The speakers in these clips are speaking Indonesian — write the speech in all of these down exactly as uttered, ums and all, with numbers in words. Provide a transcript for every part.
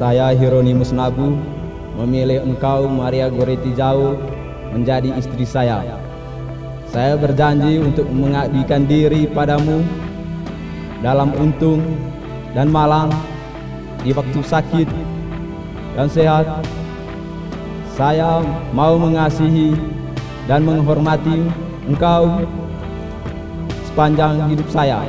saya Hieronymus Nabu memilih engkau Maria Goretti Jau menjadi istri saya. Saya berjanji untuk mengabdikan diri padamu dalam untung dan malang, di waktu sakit dan sehat. Saya mau mengasihi dan menghormati engkau sepanjang hidup saya.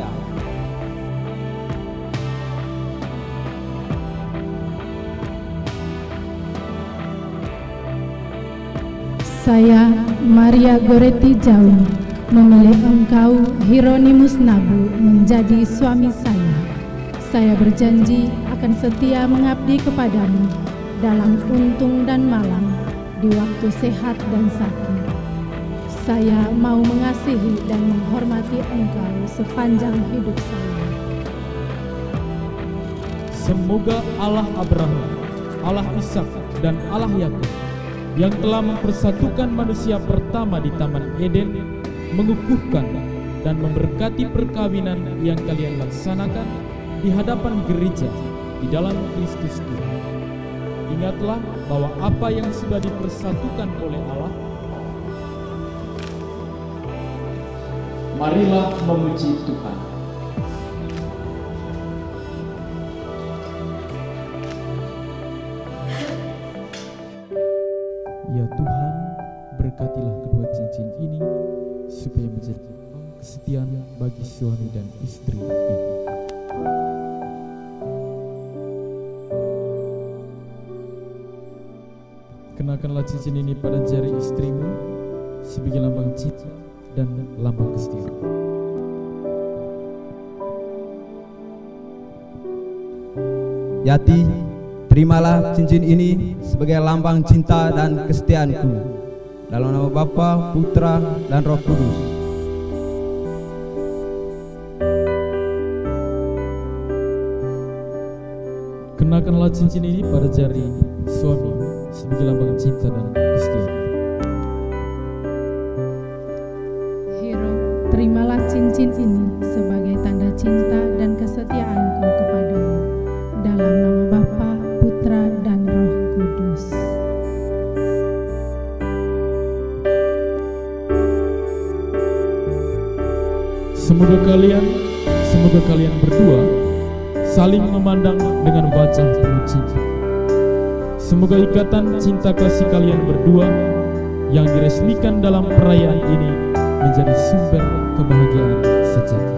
Saya, Maria Goretti Jau, memilih engkau, Hieronymus Nabu, menjadi suami saya. Saya berjanji akan setia mengabdi kepadamu dalam untung dan malang, di waktu sehat dan sakit. Saya mau mengasihi dan menghormati engkau sepanjang hidup saya. Semoga Allah Abraham, Allah Ishak, dan Allah Yakub yang telah mempersatukan manusia pertama di Taman Eden, mengukuhkan dan memberkati perkawinan yang kalian laksanakan di hadapan gereja di dalam Kristus Tuhan. Ingatlah bahwa apa yang sudah dipersatukan oleh Allah, marilah memuji Tuhan. Ya Tuhan, berkatilah kedua cincin ini supaya menjadi kesetiaan bagi suami dan istri ini. Kenakanlah cincin ini pada jari istrimu sebagai lambang cinta dan lambang kesetiaan. Yati, terimalah cincin ini sebagai lambang cinta dan kesetiaanku, dalam nama Bapa, Putra, dan Roh Kudus. Kenakanlah cincin ini pada jari suami sebagai lambang cinta dan kesetiaan. Hiro, terimalah cincin ini sebagai tanda cinta dan kesetiaanku kepadamu, dalam nama Bapa, Putra, dan Roh Kudus. Semoga kalian, semoga kalian berdua saling memandang dengan wajah penuh cinta. Semoga ikatan cinta kasih kalian berdua yang diresmikan dalam perayaan ini menjadi sumber kebahagiaan sejati.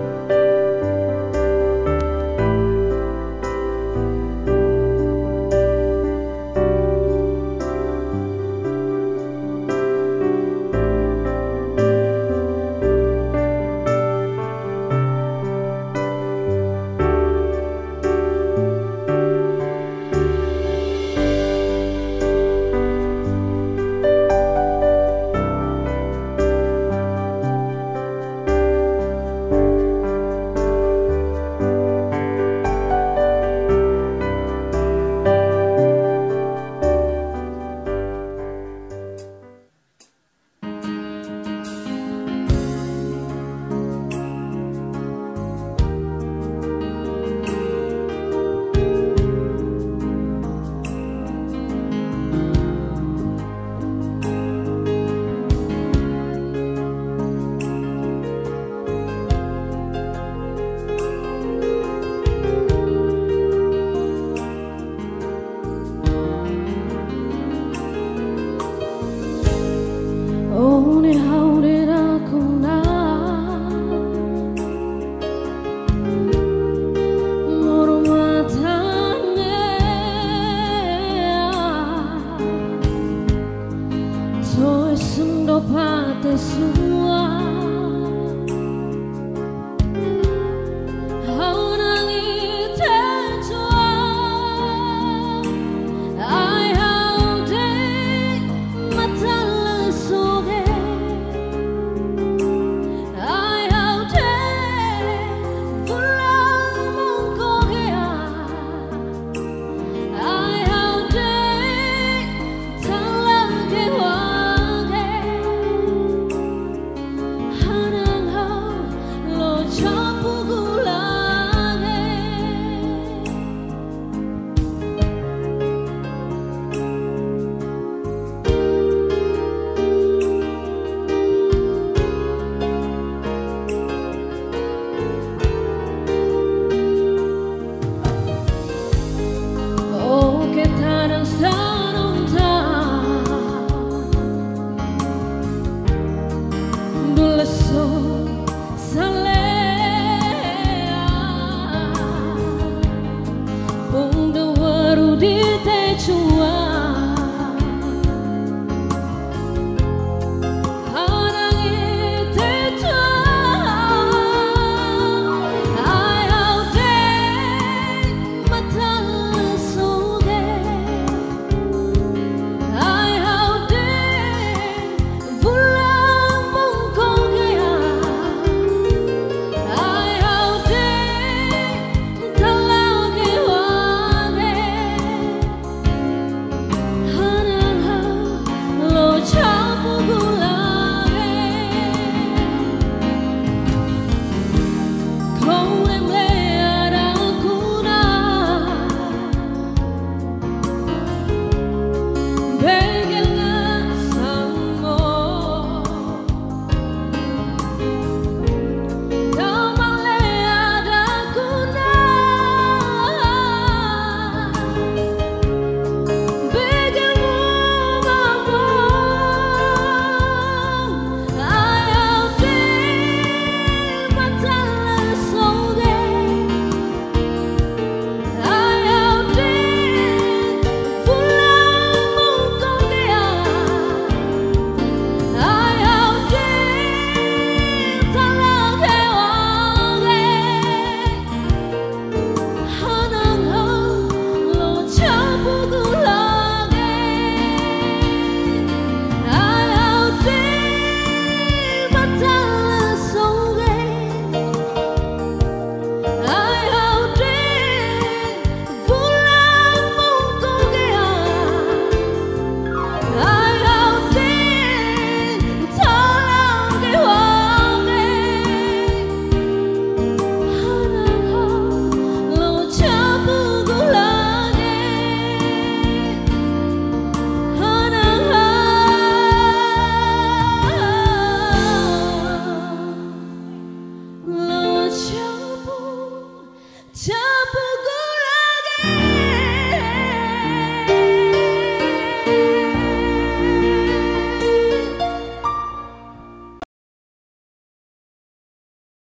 Kita